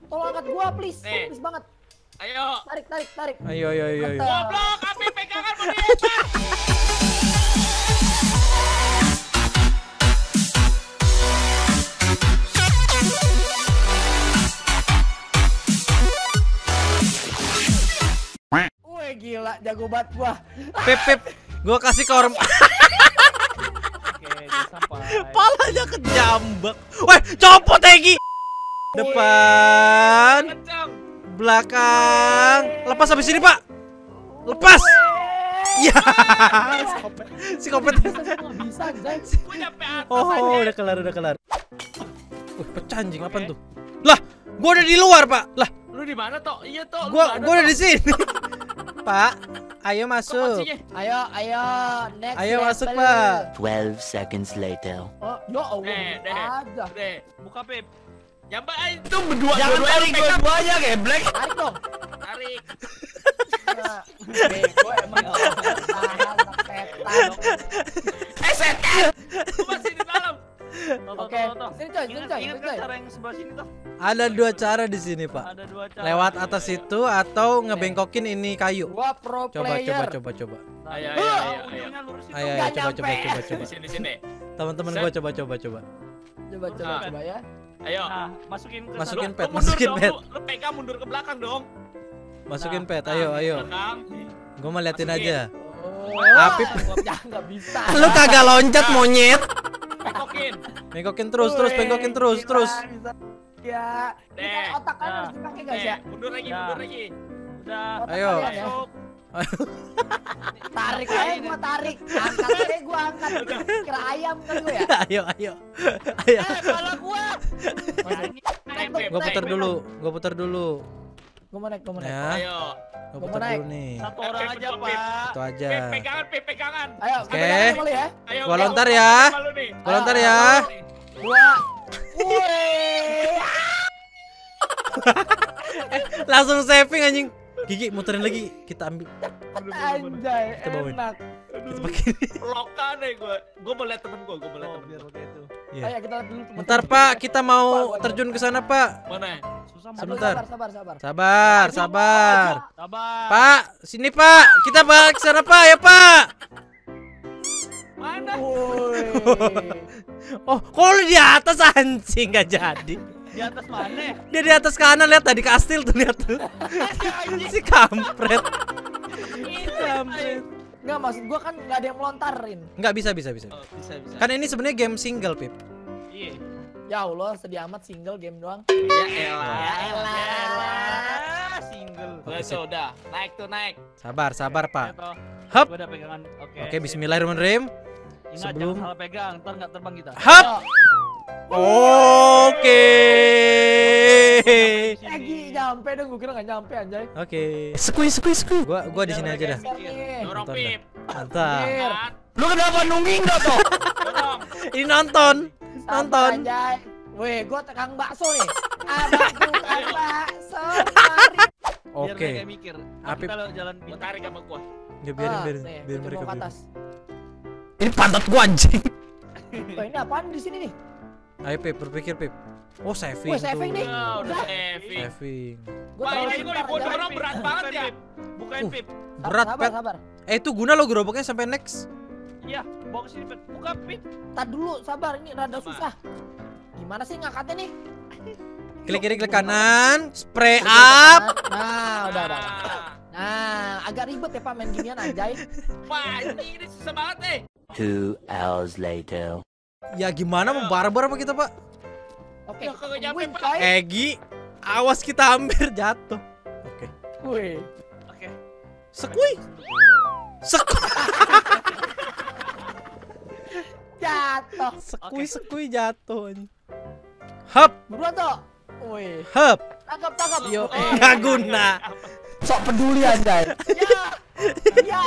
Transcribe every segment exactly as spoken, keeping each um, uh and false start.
tolong angkat gua please. Nih. Please banget. Ayo. Tarik, tarik, tarik. Ayo ayo ayo ayo. Goblok, Apip pegangan mau dilempar. Wih gila, jago banget gua. Pip Pip, gua kasih ke orang. Oke, udah sampai. Palanya kejambak. Weh, copot Egi. Depan, Kencang. belakang. Lepas habis sini, Pak. Lepas. Ya. Si kopet. Si kopet. Nggak bisa, guys. Gua nyampe atas Oh, aja. udah kelar, udah kelar. Wih, pecah anjing, apaan tuh? Lah, gua udah di luar, Pak. Lah, Lu di mana, Tok? Iya, Tok. Lu gua nggak ada, gua udah Tok. di sini. Pak, ayo Kok masuk. kuncinya? Ayo, ayo, next. Ayo level. masuk, Pak. Twelve seconds later. Oh, ya Allah. Deh, deh. Aja. Deh. Buka Pip. Nyampe itu berdua Jangan dua-duanya tarik lu pegang. dua-duanya geblek. Tarik dong. Tarik. Nah, bego emang. Tahan, setan. Eh, setan. Gua masih di dalam. Toh, toh, Oke, toh, toh. sini coy, sini Ingat, coy, ingat sini kan coy. cara yang sebelah sini toh? Ada dua cara di sini, Pak. Ada dua cara. Lewat atas itu atau ngebengkokin ini kayu. Gua pro Coba player. coba coba coba. Nah, Ayo, ini ayo, tahu ayo, ayo. ujungnya lurusin Ayo toh. ayo Nggak coba coba nyampe. coba Di coba. sini sini. Teman-teman Set. gua coba coba coba. Coba coba Set. coba ya. Ayo. Nah, masukin ke Masukin sana. pet, Lu mundur masukin dong, pet. Lu, lu pegang mundur ke belakang dong. Masukin Nah, pet. Ayo ayo. Belakang. Gua mau liatin Masukin. aja. Oh, Apip. ya nggak bisa. Lu kagak loncat monyet. Pekokin. Bengkokin terus terus Wih, bengkokin terus gila, terus. bisa. Ya, ini kan Deh. otak kan Nah. harus dipakai guys ya. Eh, mundur lagi, Ya. mundur lagi. Udah. Otak Ayo. kalian ya. Masuk. Tarik aja gua tarik, angkat aja gua angkat. Kira ayam kan gua ya. Ayo ayo. Ayo. Eh, kepala gua. Naik, Pip, Gua naik, putar Pip. dulu, gua putar dulu. Gua mau naik, gua mau naik. Ya, Ayo. gua Gua putar mau naik. dulu nih. Satu orang Pip, aja, Pip, Pak. Itu aja. Pip, pegangan, Pip, pegangan. Ayo, Oke. kita boleh ya. Ayo. Gua gua lontar mau ya. sama lu nih. Gua lontar Ayo, ya. Dua. Wih. Langsung saving anjing. Gigi muterin lagi, kita ambil. Anjay, Kita bawain. enak. Kita pakai ini. Lokan deh gua. Gua mau lihat temen gua, gua mau lihat Oh, temen biar gua. begitu. Iya. Ayo kita dulu. Bentar Pak, kita mau terjun ke sana Pak. Mana? Susah Aduh, Sebentar. Sabar, sabar, sabar. Sabar, sabar. Sabar. Pak, sini Pak. Kita balik ke sana Pak, ya Pak. Mana? Woi. Oh, kok lu di atas anjing gak jadi. Di atas mana? Dia di atas kanan, lihat tadi kastil tuh, lihat tuh. Si kampret. Kampret. Enggak, maksud gua kan enggak ada yang melontarin. Enggak bisa bisa bisa. Oh, bisa bisa. Kan ini sebenarnya game single, Pip. Iya. Ya Allah, sedih amat single game doang. Ya elah. Ya elah. Elah, single. Oke, Udah sip. tuh, udah. Naik tuh, naik. Sabar, sabar, Pak. Toh. Hup. Gua udah pegangan. Oke. Oke, bismillahirrahmanirrahim. Ingat sebelum- jangan salah pegang, ntar nggak terbang kita. Hup. Ayo. Oke. Egi nyampe dong, gua kira enggak nyampe anjay. Oke. Sekui, sekui, sekui. Gua gua di sini aja dah. Geser nih. Dorong Nonton Pip. Mantap. Geser. Kan? Lu kenapa nungging dah toh? Dorong. Ini nonton. Sabar, Nonton. anjay. Weh, gua tekang bakso nih. Abang tukang bakso. Mari. Biar Oke. mereka mikir. Ah, Apip. kita lo jalan Gua pintas. tarik sama gua. Ya biarin Ah, biarin, nih, biar gua mereka coba ke biarin. atas. Ini pantat gua anjing. Oh, ini apaan di sini nih? Ayo Pip, berpikir Pip. Oh, saving. Wih, saving tuh. nih. Nah, udah Udah. saving. Saving. Gua Wah, terlalu ini gua pintar, gua anjay. dorong berat banget ya. Bukain Uh. Pip. Berat, Sabar, Pet. sabar. Eh, itu guna lo gerobaknya sampai next. Iya, bawa ke sini Pip. Buka Pip. Tar dulu, sabar, ini rada Sabar. susah. Gimana sih ngangkatnya nih? Klik kiri klik kanan, spray up. Nah, udah, udah. Nah. Nah, agak ribet ya Pak main ginian anjay. Wah, ini ini susah banget nih. Two hours later. Ya gimana mau barbar apa kita, Pak? Oke, Ya, kagak nyampe, tungguin, Pak. coy. Egi, awas kita hampir jatuh. Oke. Wih. Oke. Sekui. Sekui. Jatuh. Sekui Oke. sekui jatuh anjing. Hup, Buruan tuh. Wih. hup. Tangkap, tangkap. Yo, Oh, eh. Nggak guna. Sok peduli anjay. Ya. Ya.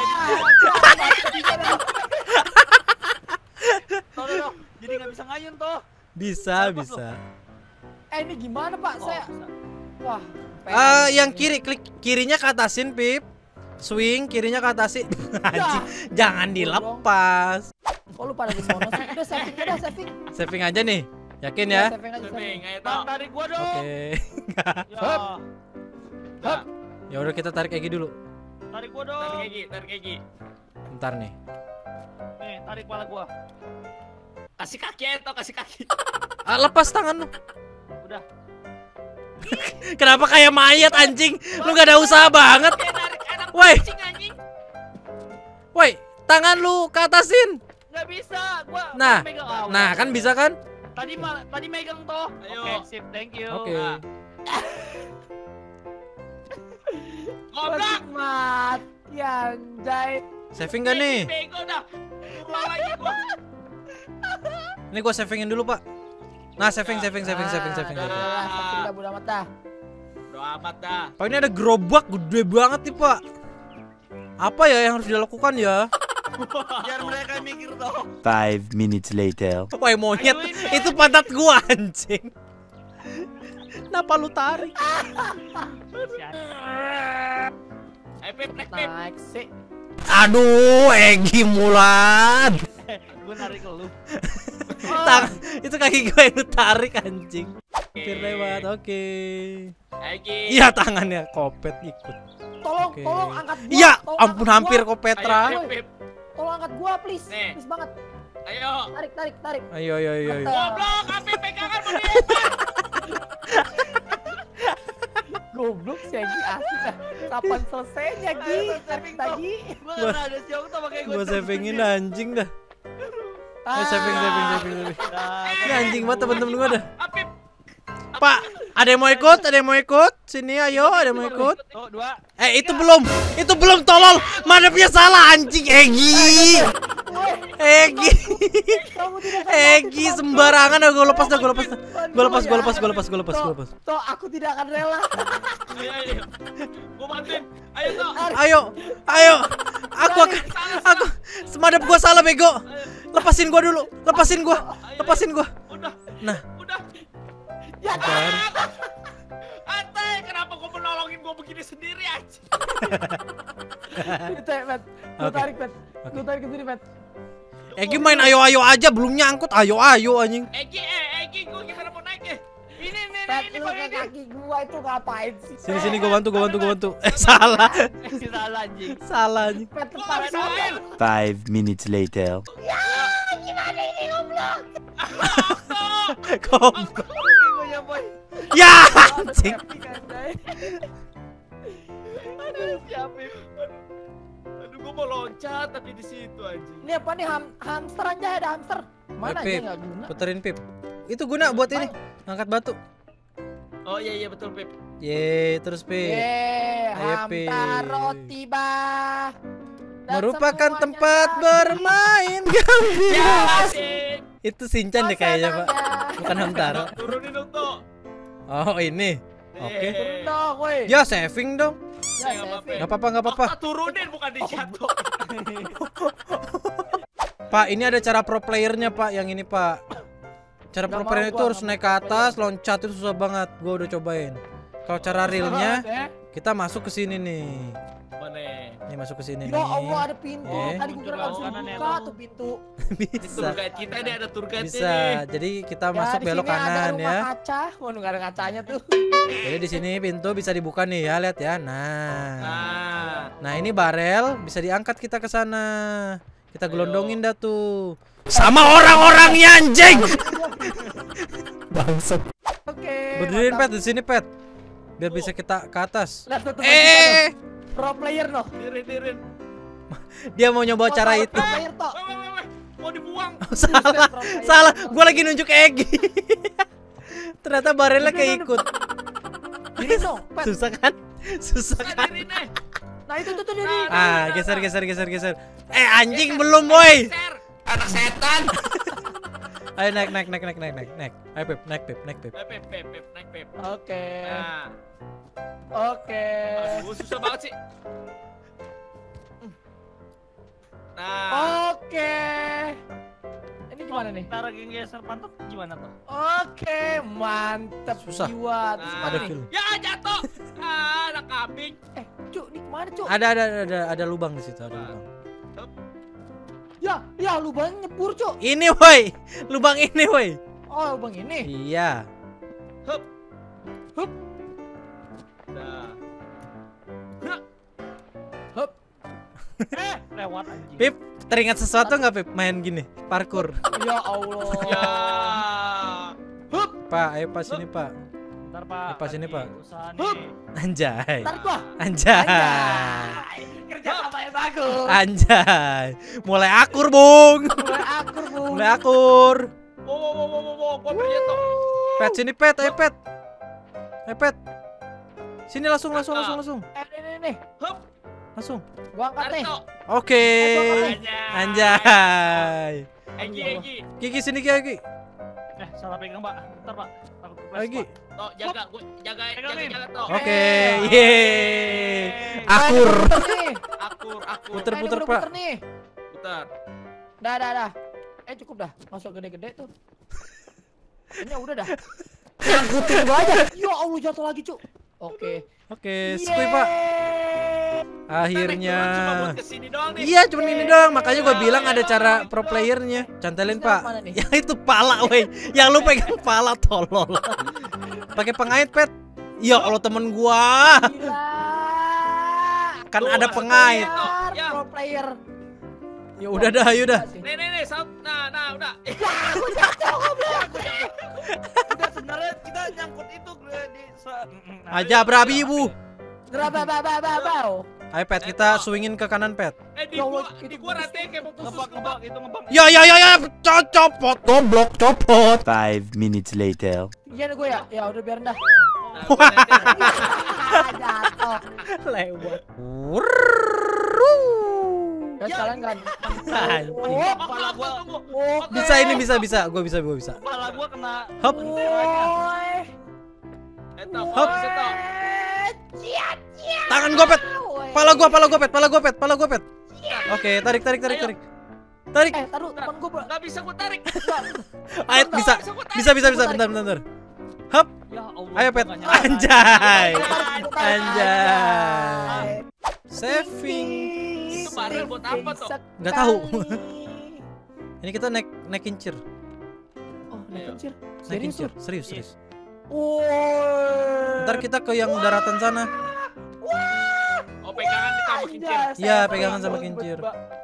Toh, toh, toh. Jadi nggak bisa ngayun toh. Bisa, Lepas bisa. Eh, ini gimana Pak? Oh, Saya bisa. wah. Ah, yang kiri klik kirinya ke atasin, Pip. Swing kirinya ke atasin. Anjing, jangan dilepas. Kok lu pada di sono sih? Udah saving, udah saving. Saving aja nih. Yakin ya? Saving aja, Saving, saving. ayo Bang, toh. tarik gua dong. Oke. Ya, Nah, Ya udah kita tarik Egi dulu. tarik gua dong. tarik Egi, tarik Egi. Bentar nih. Nih, tarik kepala gua. Kasih kaki ayo toh, kasih kaki. Ah, lepas tangan lu. Udah. Kenapa kayak mayat anjing? Lu gak ada usaha banget. Kayak narik anak Woi. kucing anjing. Woi, tangan lu ke atasin. Nggak bisa, gua Nah, megang. Ah, Nah, udah. kan bisa kan? Tadi ma- tadi megang toh. Ayo. Oke, sip, thank you. Oke. Nah. Goblok. Mati anjay. Saving gak nih? Bego dah. Pulang lagi gua. Ini gua savingin dulu, Pak. Nah, saving, saving, saving, saving, saving. Ah, saving. dah, saving dah, bodo amat dah. Doa amat dah. Pak, ini ada gerobak gede banget nih, Pak. Apa ya yang harus dilakukan ya? Biar mereka mikir toh. Five minutes later. Woi, monyet. Aduin, Ben. Itu pantat gua anjing. Kenapa lu tarik? Ayo Pip, naik Pip. Naik sih. Aduh, Egi Mulan. Gua narik lu. Tang, itu kaki gue yang lu tarik anjing. Hampir lewat, oke. Egi. Iya, tangannya kopet ikut. Tolong, Oke. tolong angkat gua. Iya, tolong ampun angkat hampir gua. kok Petra. Ayo Pip, Pip. Tolong angkat gua please. Nih. Please banget. Ayo. Tarik, tarik, tarik. Ayo, ayo, ayo, ayo. Goblok, api pegangan mau dia. Goblok sih Gi asli dah. Kapan selesainya Gi? Ayo, Tarik saving tadi. Gua nggak pernah ada siok toh makanya gua. Gua savingin anjing dah. Ayo Ah. saving, saving, saving, saving. Nah, Ini anjing banget temen-temen gua dah. Apip. Pak, ada yang mau ikut? Ada yang mau ikut? Sini ayo, ada yang mau ikut? Tuh, dua. Eh, itu belum. Itu belum tolol. Madepnya salah anjing Egi. Egi. Kamu tidak akan Egi mati, sembarangan dah gua lepas dah gua lepas dah. Bantu Gua lepas, ya. gua lepas, gua lepas, gua lepas, gua lepas. Toh, aku tidak akan rela. Ayo, ayo. Gua bantuin. Ayo toh. Ayo, ayo. Aku akan aku semadap gua salah bego. Lepasin gua dulu. Lepasin gua. Lepasin gua. Udah. Nah, Udah. Ya, kan. Atai, kenapa gua menolongin gua begini sendiri aja? Itu ya, Pet. Gua Oke. tarik, Pet. Oke. Gua tarik ke sini, Pet. Egi main ayo-ayo aja belum nyangkut. Ayo-ayo anjing. Egi, eh, Egi, gua gimana mau naiknya? Ini, ini, ini, Pet, ini, lu Bang, ke ini. kaki gua itu ngapain sih? Sini sini gua bantu, gua bantu, gua bantu. Eh, salah. Eh, salah anjing. Salah anjing. Pet, Gua lepas nggak bisa gua. main. Five minutes later. Kom. Oke, gua nyampe. Ya, anjing. Aduh, siapin. Aduh, gua mau loncat tapi di situ anjing. Ini apa nih ham hamster aja ada hamster. Mana Eh, aja Pip. enggak guna. Puterin Pip. Itu guna buat ini. Angkat batu. Oh iya iya betul Pip. Ye, terus Pip. Ye, Ayo, Pip. Hamtaro tiba. Dan Merupakan semuanya tempat jadi bermain gembira. Ya, asik. Itu Shinchan deh kayaknya, Pak. suasananya. Bukan Hamtaro. Turunin dong tuh. Oh, ini. Oke. Eh, Turun dong, woi. Ya, saving dong. Ya, nggak apa-apa. saving. Gak apa-apa, gak apa-apa. Fakta turunin bukan dijatuh. Pak, ini ada cara pro playernya, Pak. Yang ini, Pak. Cara Nggak pro mau player itu gua, harus nggak naik mau ke pro atas, loncat itu susah banget. Gua udah cobain. Kalau cara realnya, Ya. kita masuk ke sini nih. Mana? Nih masuk ke sini Ya nih. Allah ada pintu. Eh. Tadi gua kira nggak bisa Kanan ya, buka Bang. tuh pintu. Ini Bisa. tour guide kita nih ada tour guide Bisa. Jadi kita Ya, masuk di belok sini ada kanan rumah ya. kaca. Waduh, nggak ada kacanya tuh. Jadi di sini pintu bisa dibuka nih ya, lihat ya. Nah. Nah, Nah, ini barel bisa diangkat kita ke sana. Kita Ayo. gelondongin dah tuh. Sama orang-orangnya anjing. Bangsat. Oke. Berdiriin mantap. Pet di sini Pet. Biar bisa kita ke atas. Lihat tuh teman kita Eh, tuh. Pro player noh. tirin tirin. dia mau nyoba Toh, cara toh, itu. Pro player toh. Weh, weh, weh, weh. Mau dibuang. Salah, Pro player, salah. toh. Gua lagi nunjuk Egi. Ternyata barelnya keikut. Gini dong, Pet. Susah kan? Susah kan? Tirin nih. Nah, itu tuh tuh dari. Ah, geser geser geser geser. Eh, anjing belum, boy. Ser. Anak setan. Ayo naik naik naik naik naik naik naik. Ayo Pip, naik Pip, naik Pip. Eh, Pip, Pip, Pip, naik Pip. Oke. Nah, Oke. aduh, susah banget sih. Nah, Oke. Ini gimana nih? Cara geser pantat gimana tuh? Oke, mantep Susah. jiwa. Terus nah. mana Ada nih? feel. Ya jatuh. Ah, anak kambing. Eh, Cuk, nih kemana, Cuk? Ada ada ada ada lubang di situ, ada lubang. Ya, ya lubangnya nyebur, Cuk. Ini woi, lubang ini woi. Oh, lubang ini. Iya. Hup. Hup. Nah. Hah. Hup. Eh, lewat anjing. Pip, teringat sesuatu nggak Pip main gini? Parkur. Ya Allah. Ya. Hup. Pak, ayo pas sini Pak. Bentar, Pak. Pas ini, lagi Pak. Usaha Hup. nih. Anjay. Ntar gua. Anjay. Anjay. Kerja sama yang bagus. Anjay. Mulai akur, Bung. Mulai akur, Bu. Mulai akur. Wow, wow, wow, wow, wow, gua berjatuh. Pet sini Pet, ayo Pet. Ayo Pet. Sini langsung langsung langsung langsung. Eh, nih, nih, nih. Hup. Langsung. Gua angkat Tarik nih. tok. Oke. Anjay. Anjay. Egi, Egi. Gigi sini Gigi. Eh, salah pegang, Pak. Bentar, Pak. Takut kepleset, Lagi. Pak. Tok, jaga, gua jaga, jaga, Pegangin. jaga tok. Oke. Eh. Yeay. Akur. Eh, puter nih. Akur, akur. Puter, Eh, ini puter, udah Pak. puter nih. Putar. Dah, dah, dah. Eh, cukup dah. Masuk gede-gede tuh. Ini udah dah. Ngangkutin gua aja. Ya Allah, jatuh lagi, Cuk. Oke. Oke, skip Pak. Akhirnya. Tarik, cuma buat kesini doang nih. Iya, cuman ini doang. Makanya gua bilang ada cara pro playernya. Cantelin Terus Pak. mana nih? Yang itu pala, weh. Yang lu pegang pala tolol. Pakai pengait Pet. Ya Allah temen gua. Gila. Kan Tuh, ada masuk pengait. aja. Ya. Pro player. Ya udah dah, yaudah. Nih, nih, nih, saut. Nah, nah, udah. Eh, Aku jatuh, goblok. Udah sebenarnya kita nyangkut itu di se- Nah, Aja berabi Bu. Geraba ba ba ba ba. Ayo Pet, kita swingin ke kanan Pet. eh di Ya gua, Allah, di itu gua rantai kayak mau ngebak putus ngebak itu ngebak. Ya ya ya ya, Co- copot, goblok, copot. Five minutes later. Iya gue ya. Ya udah biarin dah. Nah, gua rantai. Jatuh. Lewat. Ya sekalian kan. Anjing. Oh, Kepala gua, oh, Bisa ini bisa bisa, gua bisa gua bisa. kepala gua kena. Hop. Woi. Eh, tok, Hop. bisa tok. Ciat, ciat. Tangan gua Pet. Woi. Pala gua, pala gua Pet, pala gua Pet, pala gua Pet. Oke, tarik tarik tarik Ayo. tarik. Tarik. Eh, taruh teman gua, Bro. Nggak bisa gua tarik. Ayo bisa. Bisa bisa bisa bentar bentar bentar. Hop. Ya Allah. Ayo Pet. gua nggak nyangka. Anjay. Anjay. Anjay. Saving. Itu barel buat apa, Tok? Nggak tahu. Ini kita naik naik kincir. Oh, naik Ayo. kincir. Naik Serius kincir. tuh. Serius serius. Woi. Ntar kita ke yang daratan sana. Oh, pegangan di kamu kincir. Iya, pegangan sama kincir.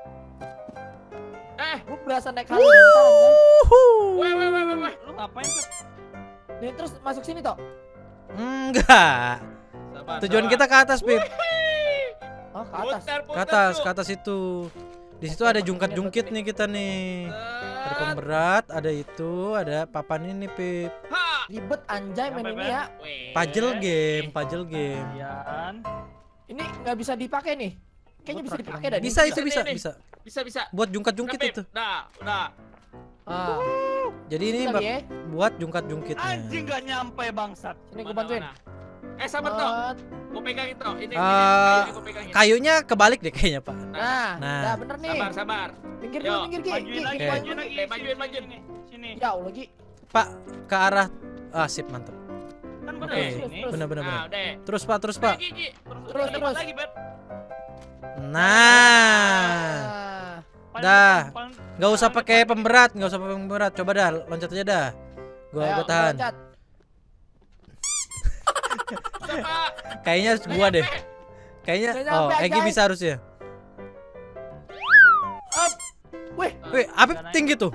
Eh, Gue berasa naik halilintar anjay. weh, weh, weh, weh, weh. Lu ngapain, Pet? Nih terus masuk sini toh. Enggak. Sabar, Tujuan sabar. kita ke atas, Pip. Oh, ke atas. Putar, Ke putar, atas, Cuk. ke atas itu. Di situ ada jungkat-jungkit nih kita nih. Ada Set. pemberat, ada itu, ada papan ini, Pip. Ha. Ribet anjay main Sampai, ini Ben. ya. Weh. Puzzle game, puzzle game. Yan. Ini nggak bisa dipakai nih. Kayaknya bisa dipakai dah. Bisa itu Ini, bisa, ini. bisa. Bisa, bisa. Buat jungkat-jungkit Udah, itu. Pip. Udah, udah. Ah, Jadi ini kali bak- ya. buat jungkat-jungkitnya. Anjing gak nyampe bangsat. Sini gue Mana, bantuin. mana? Eh, sabar, Tok. Mat. Gua pegangin, Tok. Ini, ini, Eh, kayunya gua pegangin. Kayunya kebalik deh kayaknya, Pak. Nah, Nah. nah bener nih. Sabar, sabar. Pinggir Yo, dulu, pinggir Ki. Ki, Majuin lagi, Ki, Oke. majuin lagi. Eh, majuin, Sini, majuin. sini, Sini. Ya Allah Ki. Pak, ke arah ah sip, mantap. Kan gua Oke. dari sini. Terus. Benar benar Nah, benar. udah. Terus, Pak, terus, Pak. Gigi, gigi. Terus, Terus, depan terus. lagi, Bet. Nah. Ah. Paling Dah. depan, paling- Nggak usah paling pakai depan. pemberat, nggak usah pakai pemberat. Coba dah, loncat aja dah. Gua Ayo, gua tahan. loncat. Siapa? Kayaknya gua deh. Kayaknya Nggak oh, nyampe, Egi guys. bisa harusnya. Up. Wih, Wih, Apip tinggi tuh.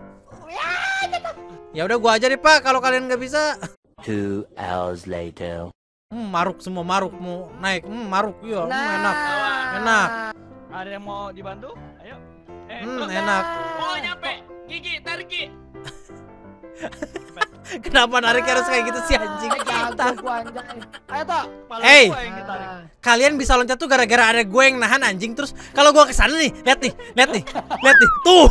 Ya udah gua aja deh, Pak, kalau kalian nggak bisa. Two hours later. Hmm, maruk semua maruk mau naik. Hmm, maruk. Iya, hmm, nah. enak. Enak. Ada yang mau dibantu? Ayo. Eh, Hmm, terus. enak. Oh, nyampe. Gigi, tarik, Gigi. Kenapa narik harus kayak gitu sih anjing? Jago gua anjay. Ayo toh. Kepala Hey. gua yang ditarik. Ah. Kalian bisa loncat tuh gara-gara ada gue yang nahan anjing. Terus kalau gua kesana nih, lihat nih, lihat nih, lihat nih, tuh.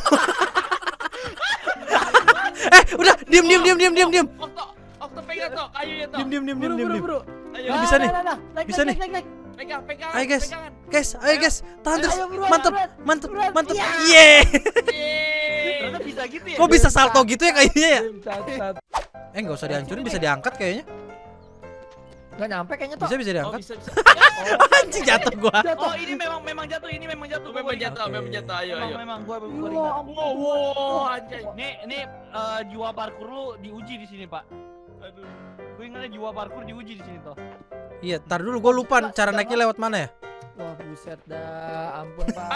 eh, udah, diem, diem, diem, diem, diem, diem, Okto, Okto pegang, Tok. Kayunya, Tok. diem, diem, diem, diem, Buru, diem, buru, diem. buru. Ayo. Nah, bisa nih. Nah, nah, naik, Bisa naik, nih. naik, naik. Pegang, pegang. Ayo guys, pegangan. guys, ayo guys, tahan terus, Ayo, buruan, mantep, buruan. mantep, Buruan. mantep, Iya. yeah. Yeay. Ternyata bisa gitu ya? Kok bisa salto gitu ya kayaknya ya? Sat, sat. Eh nggak usah dihancurin, bisa diangkat kayaknya. Nggak nyampe kayaknya toh. Bisa bisa Oh, diangkat. bisa bisa. Anjing jatuh gua. Jatuh. Oh, ini memang memang jatuh, ini memang jatuh. Memang Gua ingat. jatuh, memang jatuh. Ayo, Memang ayo. memang gua gua Ya ingat. ampun. Wow, wow, anjay. Nih, nih eh, jiwa parkur lu diuji di sini, Pak. Aduh. Gue ingatnya jiwa parkur diuji di sini toh. Iya, tar dulu gua lupa cara naiknya lewat mana ya. Wah buset dah, ampun Pak.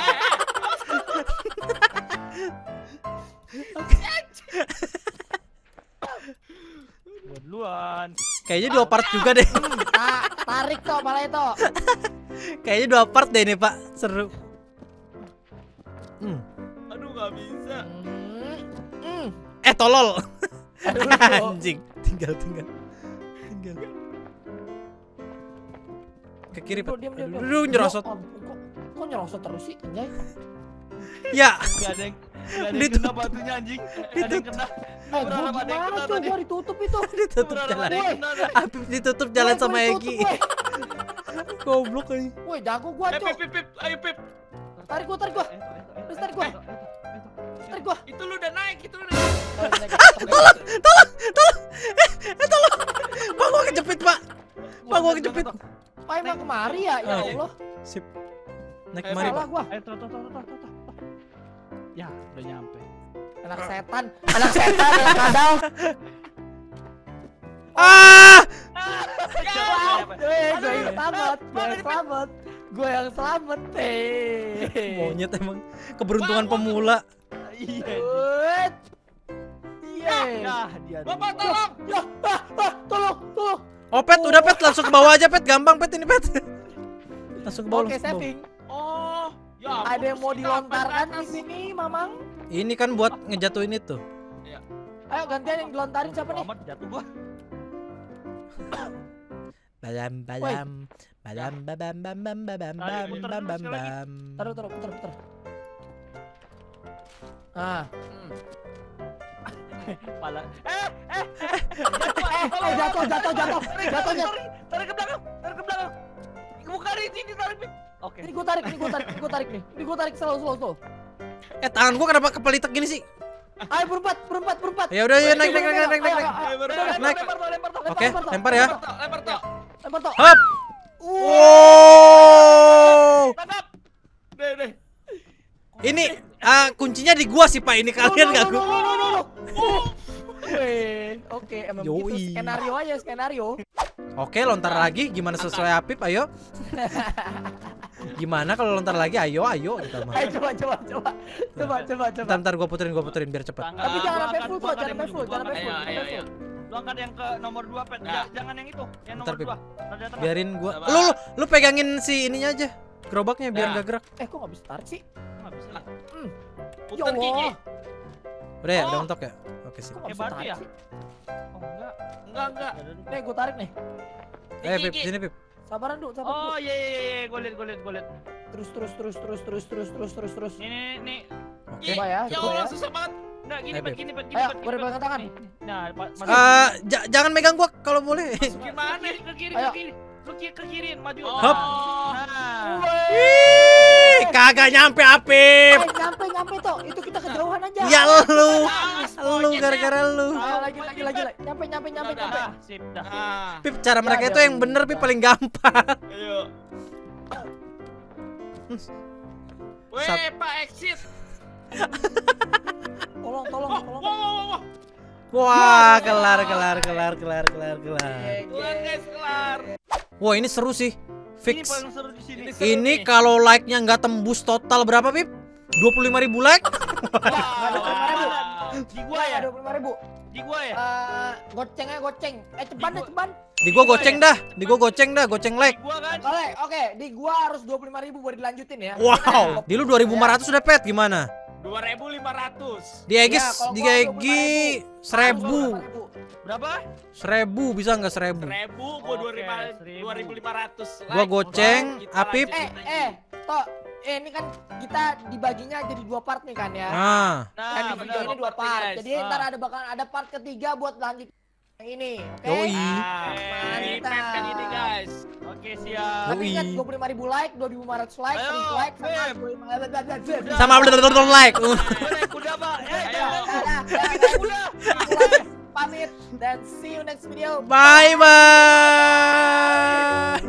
Gua duluan. Kayaknya dua part juga deh. Ta tarik toh palanya toh. Kayaknya dua part deh ini, Pak. Seru. Hmm. Aduh, nggak bisa. Hmm. Hmm. Eh, tolol. Aduh. Anjing. Tinggal tinggal. Tinggal. Ke kiri, Pak. Bro, diam, diam, diam. Aduh, nyerosot. Ya ampun, Kok, kok nyerosot terus sih, anjay? Ya. Gak ada yang gak ada yang Ditutup. kena batunya anjing. Gak ada yang kena. Eh, Berharap gua ada yang gimana kena tuh? tadi. Gua ditutup itu. Ditutup Berharap jalan. ada yang kena tadi. Apip ditutup jalan Woi, sama gua ditutup, Egi. woi. Goblok ini. Woi, jago gua, Eh, Cuk. Pip, Pip, Pip. Ayo, Pip. Tarik gua, tarik gua. Terus tarik gua. Tarik gua. Itu lu udah naik, itu lu udah. Tolong, tolong, tolong. Eh, eh, tolong. Pak, gua kejepit, Pak. Pak, gua kejepit. Pak emang kemari ya? Ya Ah, Allah. Sip. Naik Eh, kemari, Salah Pak. gua. Ayo, toh, toh, toh, toh, toh, toh. Ya, udah nyampe. Anak setan. Anak setan, anak kadal. Ah! Eh, gue yang selamat. Gue yang selamat. Gue yang selamat. Eh. Monyet emang keberuntungan pemula. Iya. Wait. Iya. Ya, dia. Bapak, tolong. Ya, ah, ah, tolong, tolong. Oh, Pet, udah Pet, langsung ke bawah aja, Pet. Gampang, Pet, ini, Pet. Langsung ke bawah. Oke, langsung ke bawah. saving. Oh, ya ampun, Ada yang mau sini dilontarkan kapan di sini, Mamang? Ini kan buat ngejatuhin itu. Ayo gantian yang dilontarin siapa nih? Amat jatuh gua. Balam balam balam babam bam bam babam Ayo, bam puter bam dulu bam sekali lagi. bam. Taruh, taruh, putar, putar. Ah, Pala. Eh, eh, eh, eh, jatuh, jatuh, jatuh, jatuhnya. tarik ke belakang, tarik ke belakang. Bukan di sini tarik. Pip. Oke. Ini gue tarik, ini gue tarik, ini gue tarik nih. Ini gue tarik slow, slow, slow. Eh, tangan gua kenapa kepelitek gini sih? Ayo berempat, berempat, berempat. Ya udah, ya naik naik naik naik naik naik. Ayo, ayo, Ayo, ayo. baru- Udah, udah, naik. Lempar toh, lempar toh. Oke, lempar, toh. lempar ya. Lempar toh, lempar toh. Lempar toh. Hop. Wow. Tangkap. Deh, deh. Ini ah, kuncinya di gua sih, Pak. Ini kalian No, no, enggak no, gua. no, no, no, no. Weh, oke, emang Yoi. begitu skenario aja, skenario. Oke, lontar lagi. Gimana sesuai Apip? Ayo. Gimana kalau lontar lagi? Ayo, ayo kita mah. Ayo coba, coba, coba, coba, coba, coba. Bentar, bentar gua puterin, gua puterin biar cepet. Tangga. Tapi Gua jangan sampai angkat, full gua tuh, angkat jangan yang sampai full, ujung, jangan gua sampai Ayo, full, ayo, jangan ayo. sampai full. Lu angkat yang ke nomor dua, Pet. Nah. Ja- Jangan yang itu, yang Bentar, nomor Pip. dua. Rada tengah. Biarin gua. Sabar. Lu lu, lu pegangin si ininya aja. Gerobaknya biar Nah. nggak gerak. Eh, kok nggak bisa tarik sih? Nggak bisa ya? Ya Putar gigi. Allah, Udah ya, Oh. udah mentok ya? Oke sih. kok nggak Kayak bisa batu tarik ya? sih? Oh, enggak. Enggak, enggak. Nih, gue tarik nih. Eh, Pip, Gigi. sini, Pip. Sabaran dulu, sabar dulu. Oh, iya iya iya, gue liat, gue liat, gue liat. Terus, terus, terus, terus, terus, terus, terus, terus, terus. Nih, nih, nih. Oke. Coba ya, Ya coba Allah, ya. susah banget. Enggak, gini, Ayo, Pet, Pip. gini, Pet, gini, Ayo, Pet, gini, boleh Pet. pegang tangan. Nih, nih. Nah, Pak, masuk. Eh, ja- jangan megang gua kalau boleh. Gimana? Ke kiri, Ayo. ke kiri. Lu kiri, ke kiri, maju. Hop. Nah. Ih, kagak nyampe Apip. Eh, nyampe, nyampe toh. Itu kita kejauhan aja. Ya lu. Awas, Lu monyetnya. gara-gara lu. Ayo lagi, lagi, lagi, lagi. Nyampe, nyampe, nyampe, Udah, nyampe. Nah, sip, dah. Nah, Pip, cara mereka Ya, itu ya yang bener, Pip, udah. paling gampang. ayo. Weh, Sat- Pak exit. Tolong, tolong, Wah, tolong. wah, wah, wah. Wah, kelar, kelar, kelar, kelar, kelar, kelar. Kelar, guys, kelar. Wah, ini seru sih. Ini Fix. paling seru di sini. Ini seru Ini nih. kalau like-nya nggak tembus total berapa, Pip? dua puluh lima ribu like? Nggak ada dua puluh lima ribu. Di gua ya, dua puluh lima ribu. di gua ya. Eh, gocengnya goceng. Eh, ceban deh, ceban. Di gua goceng dah, di gua goceng dah, goceng Di like. gua kan. Oke, oke. Di gua harus dua puluh lima ribu buat dilanjutin ya. Wow, di lu dua ribu lima ratus udah Pet, gimana? dua ribu lima ratus. Di Egi, Ya, kalau di gua Egi seribu, Berapa? seribu bisa nggak seribu? Seribu, gua dua Oke, ribu seribu. dua ribu lima ratus. Gua goceng, Kita Apip. lanjutin Eh, lagi. eh, toh, eh, ini kan kita dibaginya jadi dua part nih kan ya. Nah, Dan Nah, di video benar. ini dua part. guys. Jadi Ah. ntar ada bakal ada part ketiga buat lanjut yang ini. Oke. yoi. Ah, Mantap. ini pepet ini guys. Oke, siap. Tapi ingat Yoi. dua puluh lima ribu like, dua ribu lima ratus like, Ayo, seribu like, sama Beb. dua puluh lima Sama blablabla like. Gua naik kuda, Pak. Eh, Ayo. jangan. Dadah, dadah, Naik guys. kuda. Mulai. Pamit. pamit dan see you next video. Bye bye.